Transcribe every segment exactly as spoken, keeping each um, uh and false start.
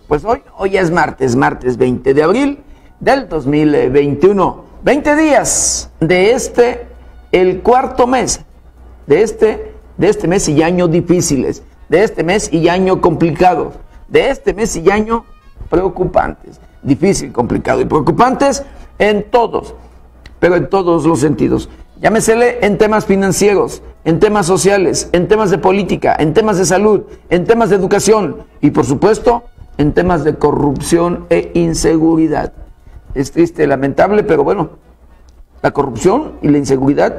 Pues hoy, hoy es martes, martes veinte de abril del dos mil veintiuno. veinte días de este, el cuarto mes, de este, de este mes y año difíciles, de este mes y año complicados, de este mes y año preocupantes, difícil, complicado y preocupantes en todos, pero en todos los sentidos. Llámesele en temas financieros, en temas sociales, en temas de política, en temas de salud, en temas de educación y por supuesto en temas de corrupción e inseguridad. Es triste, lamentable, pero bueno, la corrupción y la inseguridad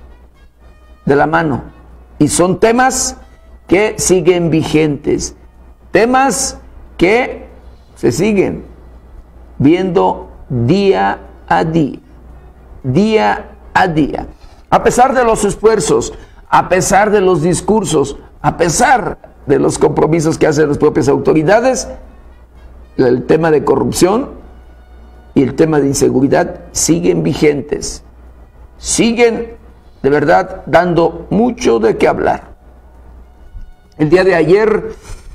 de la mano. Y son temas que siguen vigentes, temas que se siguen viendo día a día, día a día. A pesar de los esfuerzos, a pesar de los discursos, a pesar de los compromisos que hacen las propias autoridades, el tema de corrupción y el tema de inseguridad siguen vigentes, siguen de verdad dando mucho de qué hablar. El día de ayer,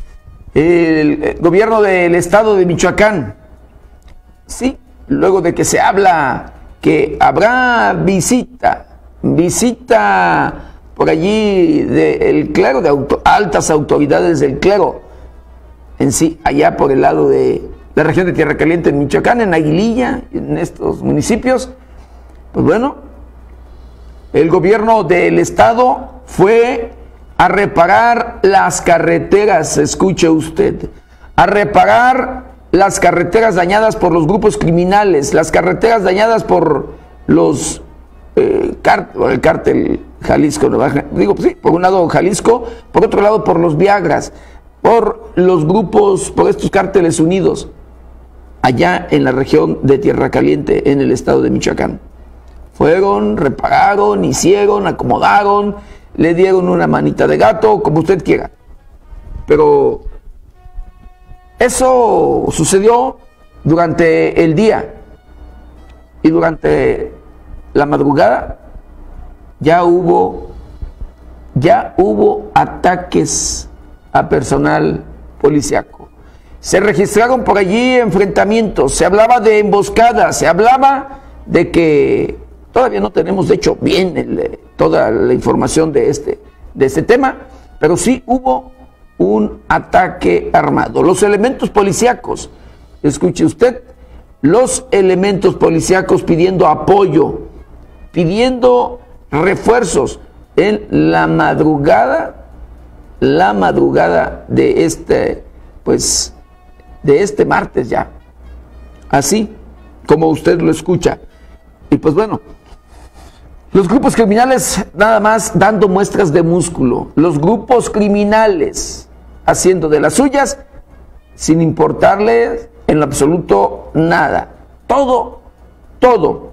el gobierno del estado de Michoacán, sí, luego de que se habla que habrá visita, visita por allí del clero, de auto, altas autoridades del clero, en sí, allá por el lado de la región de Tierra Caliente, en Michoacán, en Aguililla, en estos municipios, pues bueno, el gobierno del estado fue a reparar las carreteras, escuche usted, a reparar las carreteras dañadas por los grupos criminales, las carreteras dañadas por los eh, car el cártel Jalisco, digo, pues sí, por un lado Jalisco, por otro lado por los Viagras, por los grupos, por estos cárteles unidos, allá en la región de Tierra Caliente, en el estado de Michoacán. Fueron, repararon, hicieron, acomodaron, le dieron una manita de gato, como usted quiera. Pero eso sucedió durante el día y durante la madrugada ya hubo, ya hubo ataques a personal policíaco. Se registraron por allí enfrentamientos, se hablaba de emboscadas, se hablaba de que todavía no tenemos de hecho bien el, toda la información de este, de este tema, pero sí hubo un ataque armado. Los elementos policíacos, escuche usted, los elementos policíacos pidiendo apoyo, pidiendo refuerzos en la madrugada, la madrugada de este, pues, de este martes ya, así como usted lo escucha. Y pues bueno, los grupos criminales nada más dando muestras de músculo, los grupos criminales haciendo de las suyas sin importarles en lo absoluto nada, todo, todo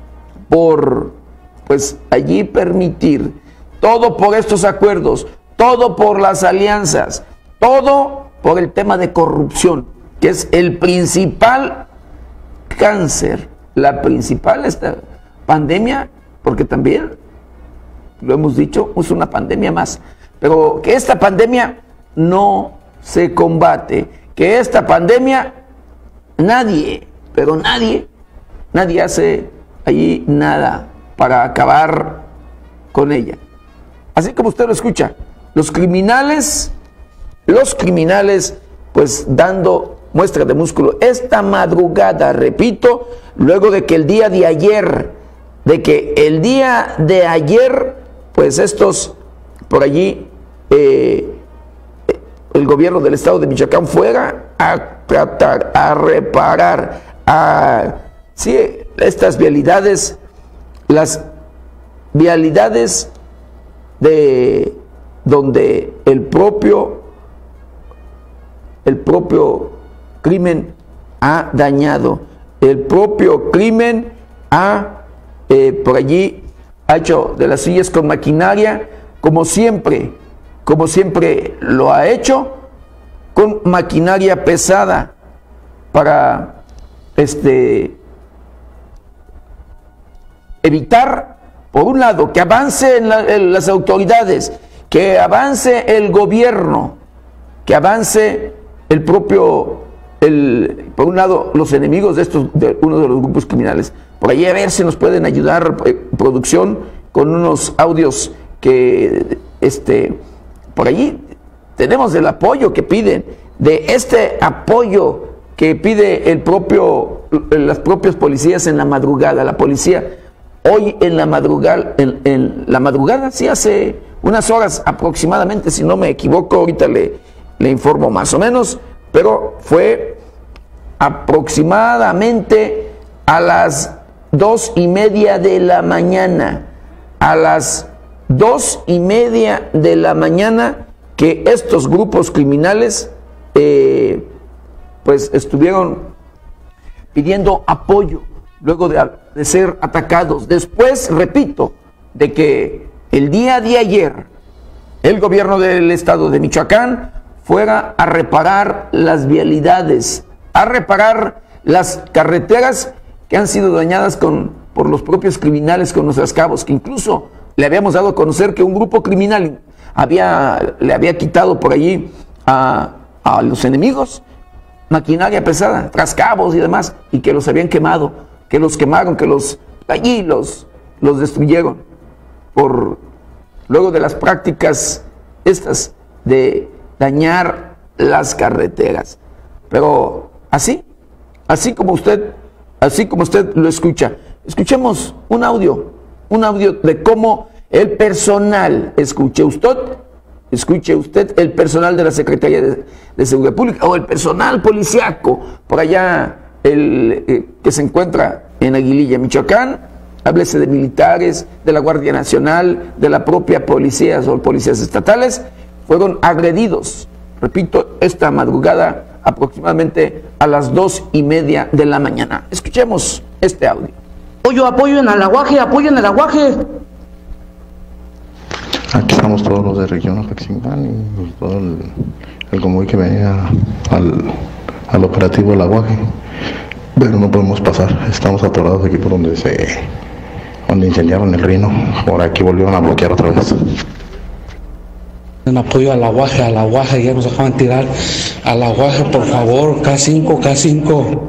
por pues allí permitir, todo por estos acuerdos, todo por las alianzas, todo por el tema de corrupción, que es el principal cáncer, la principal esta pandemia, porque también, lo hemos dicho, es una pandemia más, pero que esta pandemia no se combate, que esta pandemia nadie, pero nadie, nadie hace allí nada para acabar con ella. Así como usted lo escucha, los criminales, los criminales, pues dando muestra de músculo. Esta madrugada, repito, luego de que el día de ayer, de que el día de ayer, pues estos por allí, eh, el gobierno del estado de Michoacán fuera a tratar, a reparar, a, sí, estas vialidades, las vialidades de donde el propio, el propio crimen ha dañado, el propio crimen ha, eh, por allí, ha hecho de las suyas con maquinaria, como siempre, como siempre lo ha hecho, con maquinaria pesada para este, evitar, por un lado, que avance en la, en las autoridades, que avance el gobierno, que avance el propio el, por un lado, los enemigos de estos, de uno de los grupos criminales. Por ahí a ver si nos pueden ayudar, eh, producción, con unos audios que, este, por allí tenemos el apoyo que piden, de este apoyo que pide el propio, las propias policías en la madrugada. La policía hoy en la madrugada, en, en la madrugada, sí, hace unas horas aproximadamente, si no me equivoco, ahorita le, le informo más o menos, pero fue aproximadamente a las dos y media de la mañana, a las dos y media de la mañana que estos grupos criminales eh, pues estuvieron pidiendo apoyo luego de, de ser atacados. Después, repito, de que el día de ayer el gobierno del estado de Michoacán fuera a reparar las vialidades, a reparar las carreteras que han sido dañadas con, por los propios criminales con los rascabos, que incluso le habíamos dado a conocer que un grupo criminal había, le había quitado por allí a, a los enemigos maquinaria pesada, trascabos y demás, y que los habían quemado, que los quemaron, que los allí los, los destruyeron, por luego de las prácticas estas de dañar las carreteras. Pero así, así como usted, así como usted lo escucha, escuchemos un audio, un audio de cómo el personal, escuche usted, escuche usted, el personal de la Secretaría de, de Seguridad Pública o el personal policiaco por allá, el eh, que se encuentra en Aguililla, Michoacán, háblese de militares, de la Guardia Nacional, de la propia policía o policías estatales, fueron agredidos, repito, esta madrugada aproximadamente a las dos y media de la mañana. Escuchemos este audio. Apoyo, apoyo en el aguaje, apoyo en el aguaje. Aquí estamos todos los de región Apaxingán y todo el, el convoy que venía al, al operativo El Aguaje, pero no podemos pasar, estamos atorados aquí por donde se donde incendiaron el Rino, por aquí volvieron a bloquear otra vez. En apoyo al aguaje, al aguaje, ya nos dejaban tirar al aguaje, por favor, K cinco, K cinco.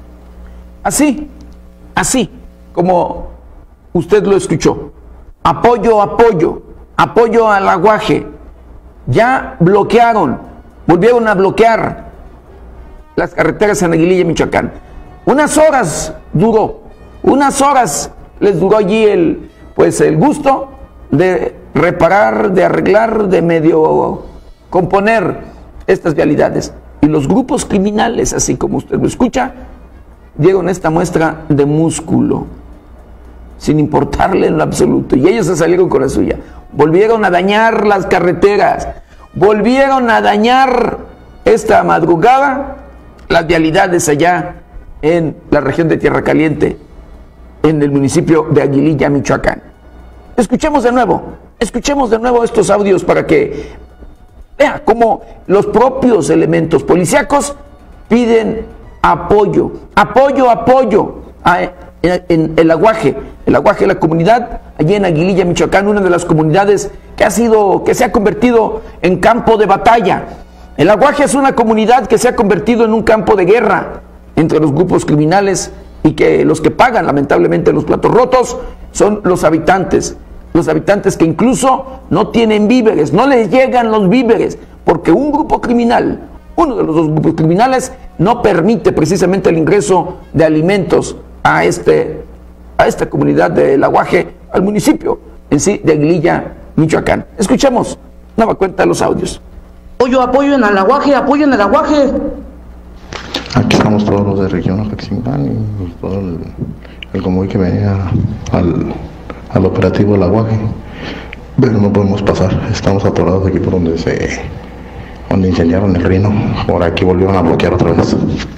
Así, así como usted lo escuchó, apoyo, apoyo, apoyo al aguaje. Ya bloquearon, volvieron a bloquear las carreteras en Aguililla, Michoacán. Unas horas duró, unas horas les duró allí el, pues el gusto de reparar, de arreglar, de medio componer estas vialidades. Y los grupos criminales, así como usted lo escucha, dieron esta muestra de músculo, sin importarle en lo absoluto. Y ellos se salieron con la suya. Volvieron a dañar las carreteras, volvieron a dañar esta madrugada las vialidades allá en la región de Tierra Caliente, en el municipio de Aguililla, Michoacán. Escuchemos de nuevo, escuchemos de nuevo estos audios para que vea cómo los propios elementos policíacos piden apoyo, apoyo, apoyo a, en, en el aguaje, el aguaje de la comunidad, allí en Aguililla, Michoacán, una de las comunidades que ha sido, que se ha convertido en campo de batalla. El aguaje es una comunidad que se ha convertido en un campo de guerra entre los grupos criminales, y que los que pagan lamentablemente los platos rotos son los habitantes, los habitantes que incluso no tienen víveres, no les llegan los víveres, porque un grupo criminal, uno de los dos grupos criminales, no permite precisamente el ingreso de alimentos a, este, a esta comunidad del aguaje, al municipio en sí de Aguililla, Michoacán. Escuchemos nueva cuenta de los audios. Apoyo, apoyo en el aguaje, apoyo en el aguaje. Aquí estamos todos los de región Apaxingán y todo el, el convoy que venía al, al operativo El Aguaje, pero no podemos pasar, estamos atorados aquí por donde se donde incendiaron el Rino, por aquí volvieron a bloquear otra vez.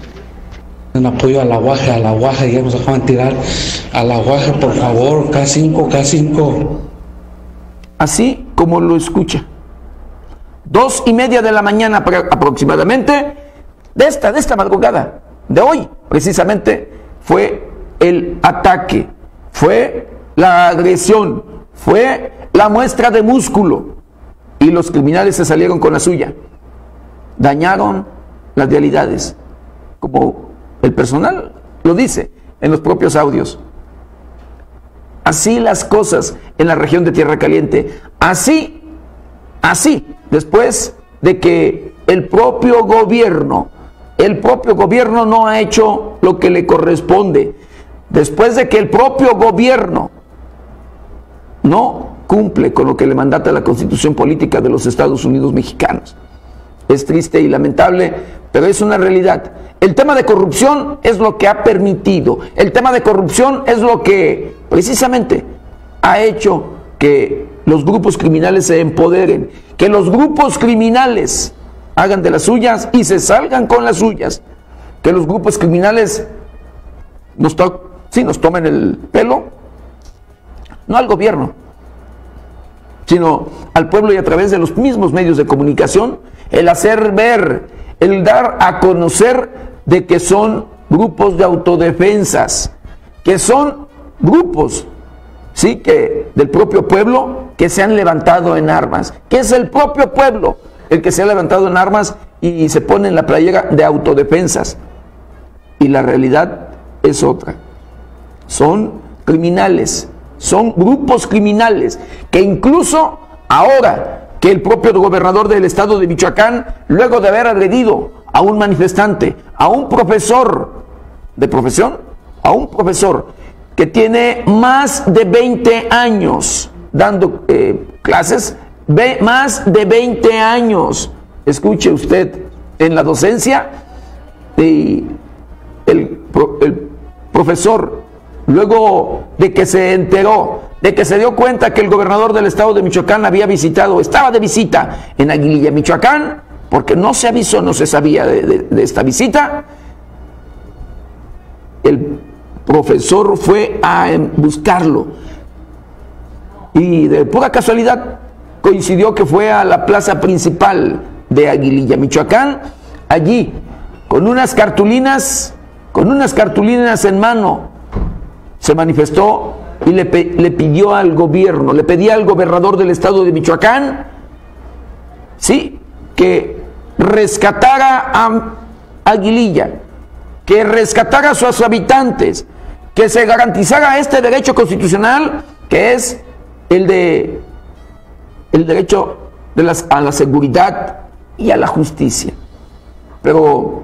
En apoyo al aguaje, al aguaje, ya nos dejaban tirar al aguaje, por favor, K cinco, K cinco. Así como lo escucha. Dos y media de la mañana aproximadamente, de esta, de esta madrugada, de hoy, precisamente, fue el ataque, fue la agresión, fue la muestra de músculo, y los criminales se salieron con la suya. Dañaron las vialidades, como el personal lo dice en los propios audios. Así las cosas en la región de Tierra Caliente. Así, así, después de que el propio gobierno, el propio gobierno no ha hecho lo que le corresponde, después de que el propio gobierno no cumple con lo que le mandata la Constitución Política de los Estados Unidos Mexicanos. Es triste y lamentable, pero es una realidad. El tema de corrupción es lo que ha permitido, el tema de corrupción es lo que precisamente ha hecho que los grupos criminales se empoderen, que los grupos criminales hagan de las suyas y se salgan con las suyas, que los grupos criminales nos, to sí, nos tomen el pelo, no al gobierno, sino al pueblo, y a través de los mismos medios de comunicación, el hacer ver, el dar a conocer de que son grupos de autodefensas, que son grupos, sí, que del propio pueblo que se han levantado en armas, que es el propio pueblo el que se ha levantado en armas y se pone en la playera de autodefensas. Y la realidad es otra. Son criminales, son grupos criminales que incluso ahora que el propio gobernador del estado de Michoacán, luego de haber agredido a un manifestante, a un profesor de profesión, a un profesor que tiene más de veinte años dando eh, clases, ve más de veinte años, escuche usted, en la docencia, y el, el profesor, luego de que se enteró, de que se dio cuenta que el gobernador del estado de Michoacán había visitado, estaba de visita en Aguililla, Michoacán, porque no se avisó, no se sabía de, de, de esta visita, el profesor fue a buscarlo y de pura casualidad coincidió que fue a la plaza principal de Aguililla, Michoacán, allí con unas cartulinas, con unas cartulinas en mano, se manifestó y le, le pidió al gobierno, le pedía al gobernador del estado de Michoacán, sí, que rescatara a Aguililla, que rescatara a sus habitantes, que se garantizara este derecho constitucional que es el de el derecho de las, a la seguridad y a la justicia. Pero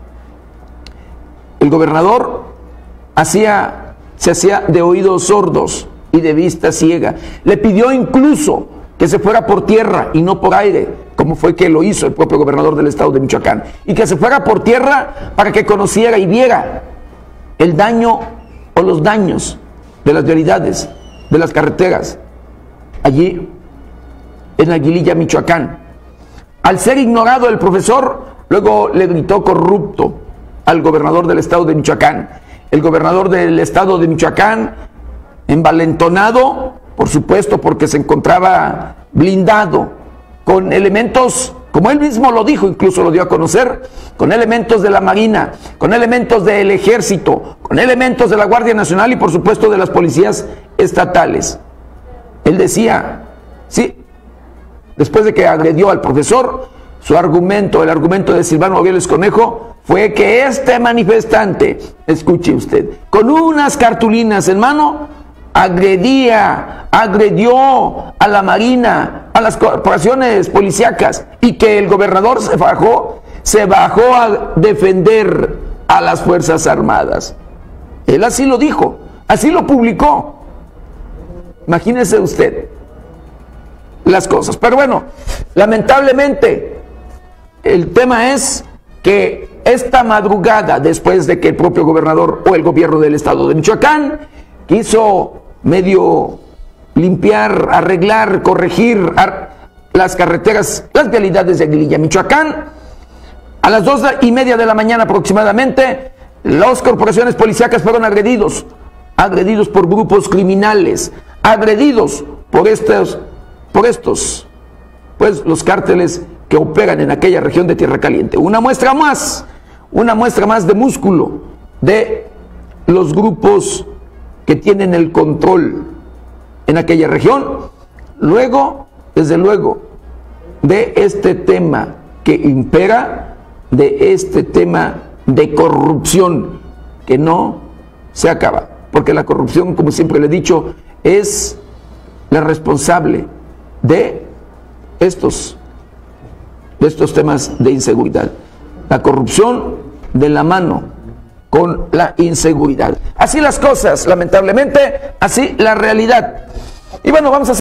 el gobernador hacía, se hacía de oídos sordos y de vista ciega. Le pidió incluso que se fuera por tierra y no por aire, como fue que lo hizo el propio gobernador del estado de Michoacán, y que se fuera por tierra para que conociera y viera el daño o los daños de las vialidades, de las carreteras, allí en Aguililla, Michoacán. Al ser ignorado el profesor, luego le gritó corrupto al gobernador del estado de Michoacán. El gobernador del estado de Michoacán, envalentonado, por supuesto, porque se encontraba blindado, con elementos, como él mismo lo dijo, incluso lo dio a conocer, con elementos de la Marina, con elementos del Ejército, con elementos de la Guardia Nacional y por supuesto de las policías estatales. Él decía, sí, después de que agredió al profesor, su argumento, el argumento de Silvano Aureoles Conejo, fue que este manifestante, escuche usted, con unas cartulinas en mano, agredía, agredió a la Marina, a las corporaciones policíacas, y que el gobernador se bajó, se bajó a defender a las Fuerzas Armadas. Él así lo dijo, así lo publicó. Imagínese usted las cosas. Pero bueno, lamentablemente, el tema es que esta madrugada, después de que el propio gobernador o el gobierno del estado de Michoacán quiso medio limpiar, arreglar, corregir las carreteras, las vialidades de Aguililla, Michoacán, a las dos y media de la mañana aproximadamente, las corporaciones policíacas fueron agredidos, agredidos por grupos criminales, agredidos por estos, por estos, pues los cárteles que operan en aquella región de Tierra Caliente. Una muestra más, una muestra más de músculo de los grupos que tienen el control en aquella región. Luego, desde luego, de este tema que impera, de este tema de corrupción que no se acaba, porque la corrupción, como siempre le he dicho, es la responsable de estos, de estos temas de inseguridad. La corrupción de la mano con la inseguridad. Así las cosas, lamentablemente, así la realidad. Y bueno, vamos a